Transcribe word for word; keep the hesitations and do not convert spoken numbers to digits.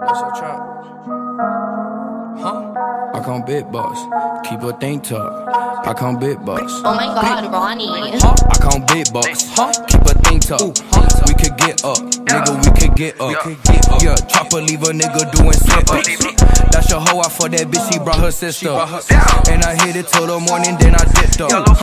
It's a trap. Huh? I come big boss, keep a thing tuck. I come big boss. Oh my god, Ronnie. Huh? I come big boss, huh? Keep a thing tuck. We could get up, nigga, we could get up. Yeah, chopper leave a nigga doing sit-ups. That's your hoe, I for that bitch, she brought her sister. And I hit it till the morning, then I dipped up.